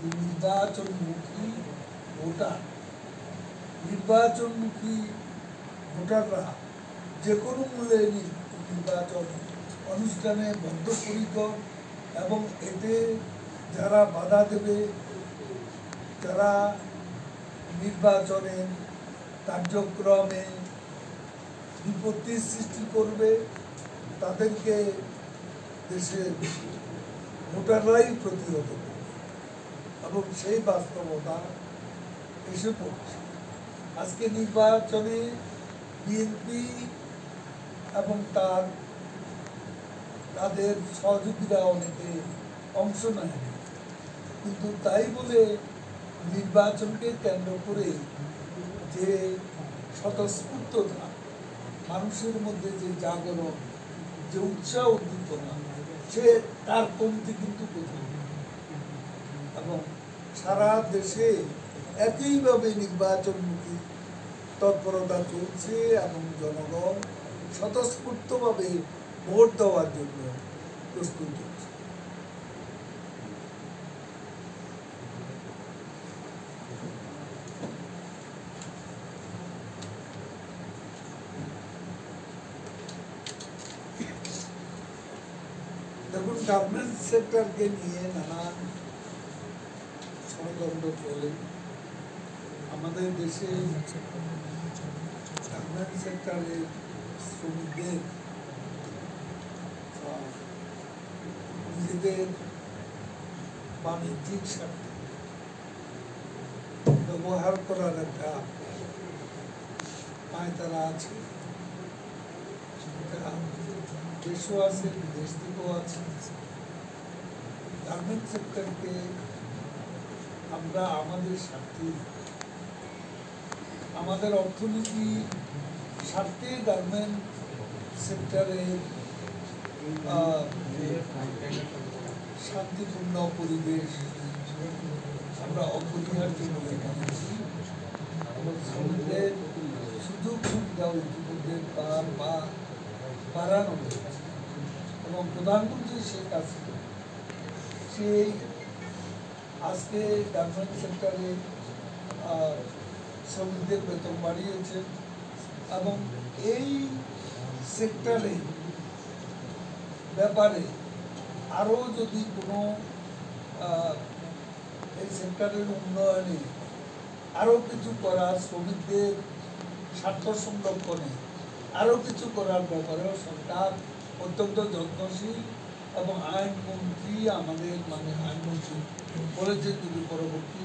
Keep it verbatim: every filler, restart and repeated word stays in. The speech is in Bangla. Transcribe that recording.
নির্বাচনমুখী ভোটার নির্বাচনমুখী ভোটাররা যে কোনো মূল্যে নির্বাচন অনুষ্ঠানে বদ্ধপরিকর এবং এতে যারা বাধা দেবে, যারা নির্বাচনের কার্যক্রমে বিপত্তির সৃষ্টি করবে, তাদেরকে দেশের ভোটাররাই প্রতিহত করবে এবং সেই বাস্তবতা এসে পড়ছে। আজকে নির্বাচনে বিএনপি এবং তার তাদের সহযোগীরা অনেকে অংশ নেয়, কিন্তু তাই বলে নির্বাচনকে কেন্দ্র করে যে স্বতঃস্ফূর্ততা, মানুষের মধ্যে যে জাগরণ, যে উৎসাহ উদ্দীপনা, সে তার কমতি কিন্তু কোথাও। এবং সারা দেশে একইভাবে নির্বাচনমুখী তৎপরতা চলছে এবং জনগণ স্বতঃস্ফূর্তভাবে ভোট দেওয়ার জন্য প্রস্তুত হচ্ছে। দেখুন, গার্মেন্টস সেক্টরকে নিয়ে নানান ষড়যন্ত্র চলে। আমাদের দেশে গার্মেন্টস সেক্টরের শ্রমিকদের নিজেদের বাণিজ্যিক স্বার্থে ব্যবহার করার একটা পায়তারা আছে, দেশও আছে, বিদেশ থেকেও আছে। গার্মেন্টস সেক্টরকে আমরা আমাদের স্বার্থে, আমাদের অর্থনীতি স্বার্থে গার্মেন্ট সেক্টরের শান্তিপূর্ণ পরিবেশ আমরা অপরিহার্য মনে করছি এবং শ্রমিকদের সুযোগ সুবিধা ইতিমধ্যে বাড়ানো হয়েছে এবং প্রধানমন্ত্রী শেখ হাসিনা সেই আজকে গার্মেন্ট সেক্টরে শ্রমিকদের বেতন বাড়িয়েছেন এবং এই সেক্টরে ব্যাপারে আরও যদি কোনো এই সেক্টরের উন্নয়নে আরও কিছু করার, শ্রমিকদের স্বার্থ সংরক্ষণে আরও কিছু করার ব্যাপারেও সরকার অত্যন্ত যত্নশীল এবং আইনমন্ত্রী আমাদের মানে আইনমন্ত্রী বলেছেন যদি পরবর্তী